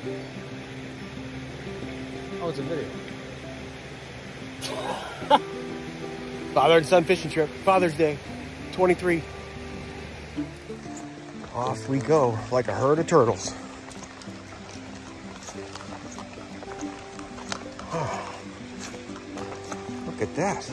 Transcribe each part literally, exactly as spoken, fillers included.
Oh, it's a video. Father and son fishing trip. Father's Day, twenty-three. Off we go like a herd of turtles. Oh, look at that.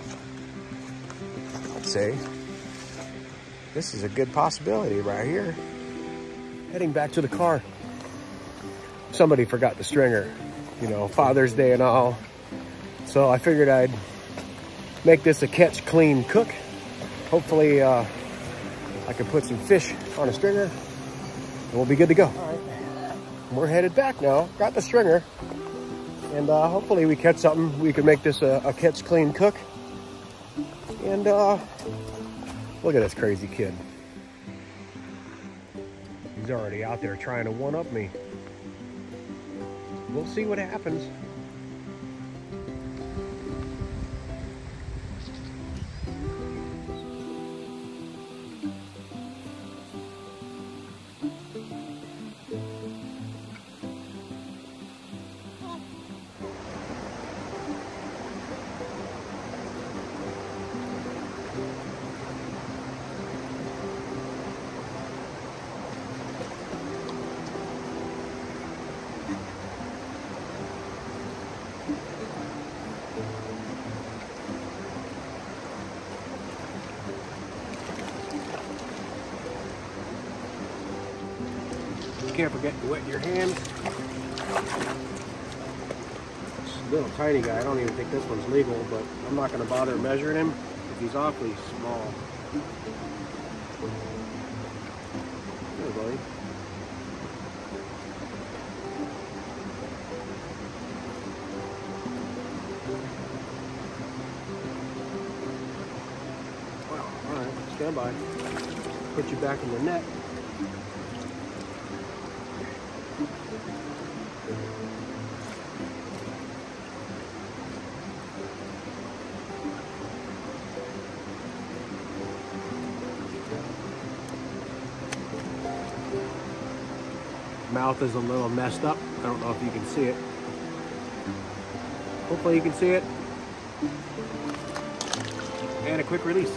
I'd say this is a good possibility right here. Heading back to the car. Somebody forgot the stringer, you know, Father's Day and all. So I figured I'd make this a catch, clean, cook. Hopefully uh, I can put some fish on a stringer and we'll be good to go. All right, we're headed back now. Got the stringer. And uh, hopefully we catch something. We can make this a, a catch, clean, cook. And uh, look at this crazy kid. He's already out there trying to one-up me. We'll see what happens. Can't forget to wet your hands. This little tiny guy, I don't even think this one's legal, but I'm not going to bother measuring him because he's awfully small. There, buddy. Wow, alright, stand by. Put you back in the net. Mouth is a little messed up. I don't know if you can see it. Hopefully you can see it. And a quick release.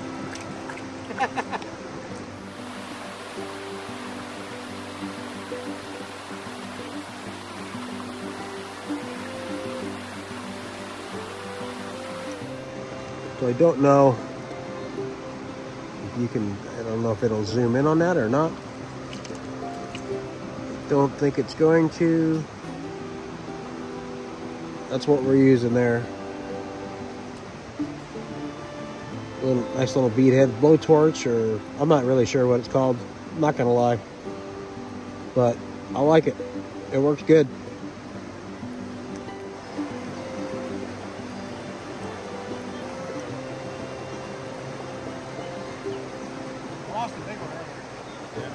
So I don't know if you can, I don't know if it'll zoom in on that or not. Don't think it's going to. That's what we're using there. Little, nice little beadhead blowtorch, or I'm not really sure what it's called. I'm not gonna lie, but I like it. It works good. Lost a big one earlier. Yeah.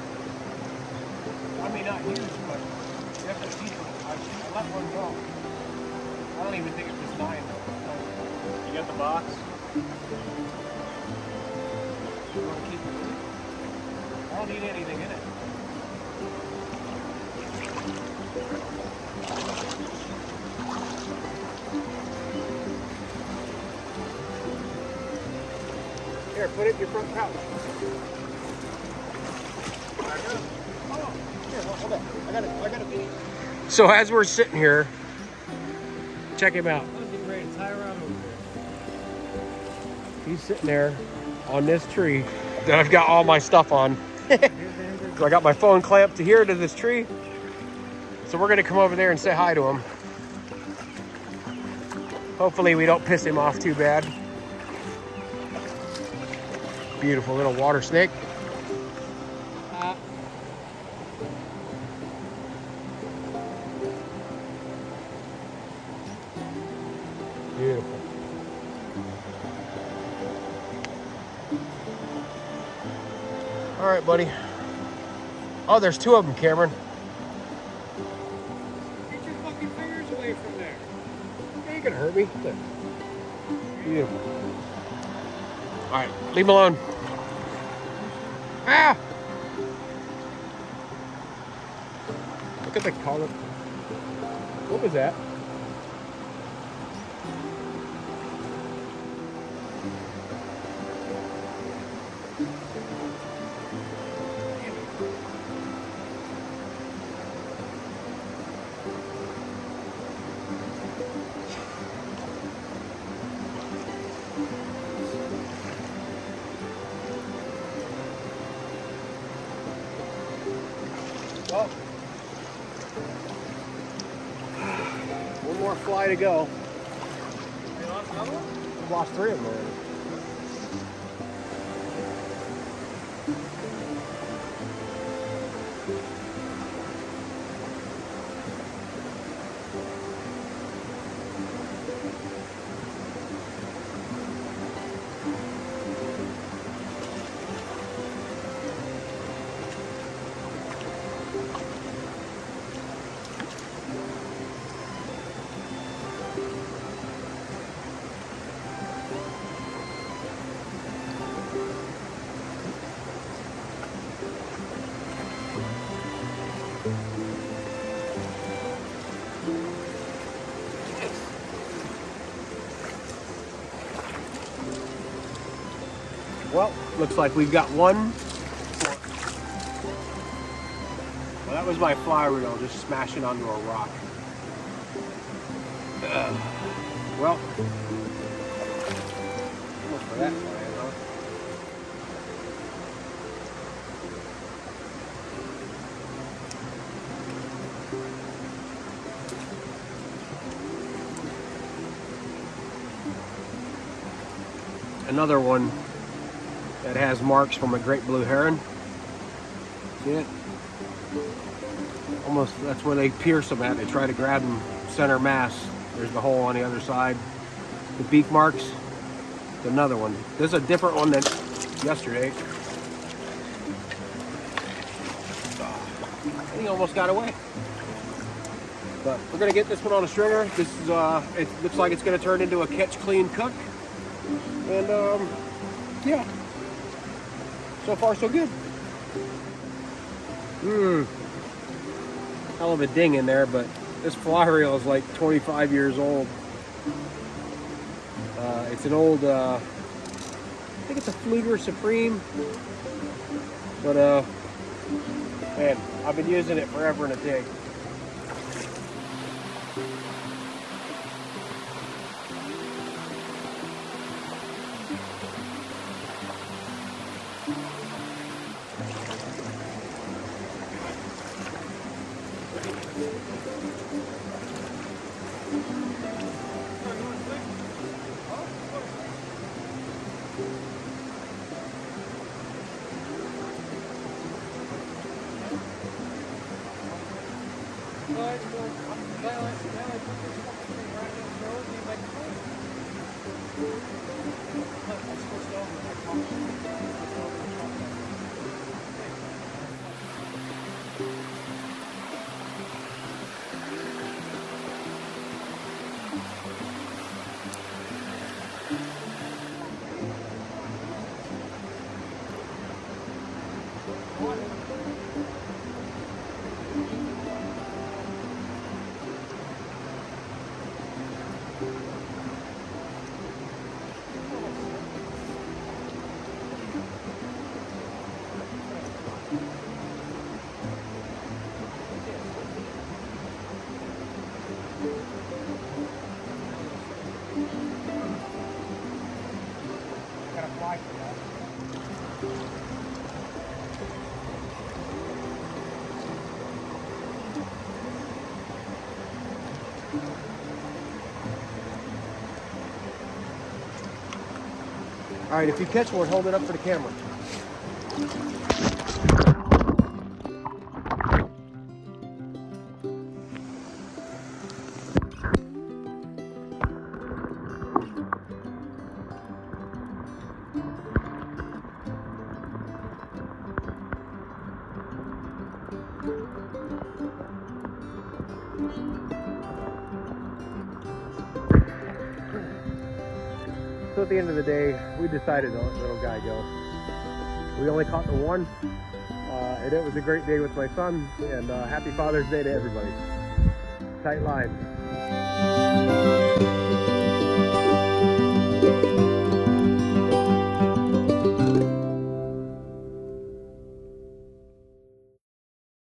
I mean, not huge, but definitely decent. I, I let one go. I don't even think it was nine. You got the box? You want to keep it in? I don't need anything in it. Here, put it in your front pouch. I got it. I got it. So as we're sitting here, check him out. I'm getting ready to tie around over there. He's sitting there on this tree that I've got all my stuff on. So I got my phone clamped to here to this tree. So we're gonna come over there and say hi to him. Hopefully we don't piss him off too bad. Beautiful little water snake. Uh, Beautiful. All right, buddy. Oh, there's two of them, Cameron. Get your fucking fingers away from there. You ain't gonna hurt me. Look. Beautiful. All right, leave him alone. Ah! Look at the color. What was that? Well, one more fly to go. You lost another one? I've lost three of them already. Well, looks like we've got one. Well, that was my fly reel just smashing onto a rock. Ugh. Well, almost for that fly, huh? Another one that has marks from a great blue heron. See it? Almost, that's where they pierce them at. They try to grab them center mass. There's the hole on the other side. The beak marks. Another one. This is a different one than yesterday. Oh, he almost got away. But we're gonna get this one on a stringer. This is, uh, it looks like it's gonna turn into a catch, clean, cook. And um, yeah. So far, so good. Mmm. Hell of a ding in there, but this fly reel is like twenty-five years old. Uh, it's an old, uh, I think it's a Fluger Supreme. But, uh, man, I've been using it forever in a dig. All right, if you catch one, hold it up for the camera. So at the end of the day, we decided to let the little guy go. We only caught the one, uh, and it was a great day with my son, and uh, happy Father's Day to everybody. Tight line.